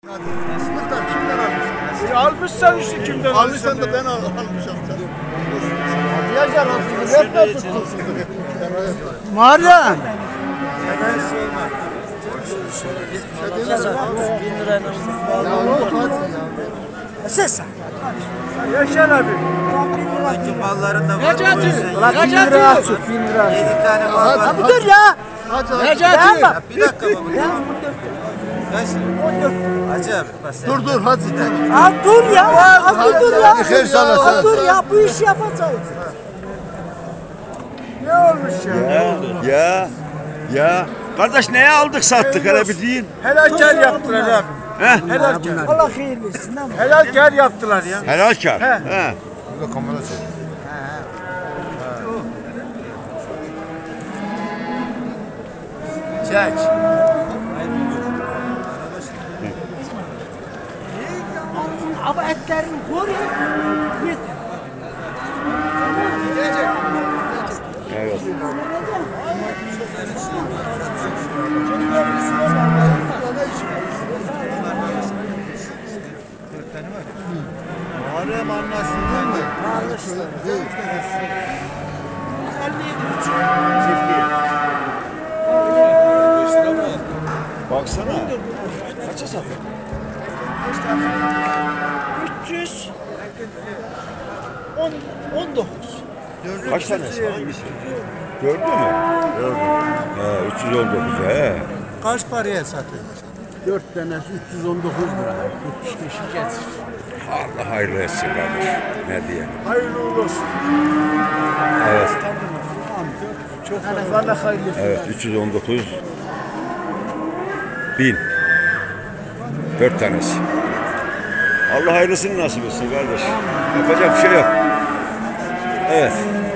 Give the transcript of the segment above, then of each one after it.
Muhtar kimden almışsın? Almışsan işte kimden Almışsan da ben almışım. Yaşar olsun. Hep de tutulsun. Muharrem. 1000 lirayla Ses. Yaşar abi. malların da var. Necati. Ulan 1000 lira atsın. 1000 lira. 7 tane mal var. Abi dur ya. Necati. Bir dakika baba. Kaç? 14. Hacı abi. Dur hadi. Abi dur ya. Abi dur ya. Hayır sana. Abi dur ya. Bu işi yapacağız. Ne olmuş ya? Ya. Kardeş neye aldık sattık hele bir deyin. Helal kar yaptılar abi. He? Helal kar. Allah hayırlısın ama. Helal kar yaptılar ya. Helal kar. He. He. Burada kamera çek. Çek. Ama etlerini koru. Yeter. Evet. Muharrem anlaşıldın mı? Anlaşıldı. Baksana. Kaça sattık? 19. Kaç tanesi? Hangisi? Gördün mü? Gördüm. He, 319 he. Kaç paraya satıyorsun? 4 tanesi 319 lira. 75 getir. Allah hayırlı etsin kardeş. Ne diyelim. Hayırlı uğurlu olsun. Evet. Çok Allah hayırlısı. Evet 319 bin. 4 tanesi. Allah hayırlısını nasip etsin kardeş. Yapacak bir şey yok. Evet.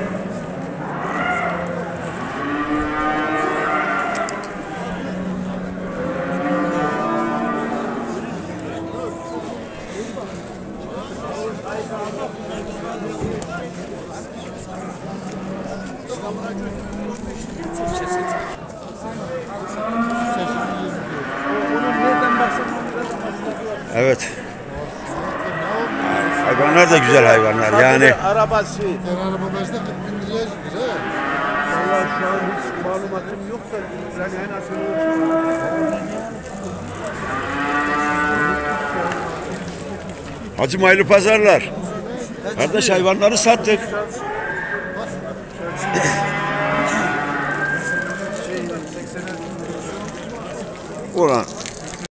Evet. Hayvanlar da güzel hayvanlar yani. Arabası. Ben araba başta 40 bin liraya çıkıyor ha. Vallahi şu an hiç malumatım yok da yani en azından Hacım hayırlı pazarlar. Kardeş hayvanları sattık. Ulan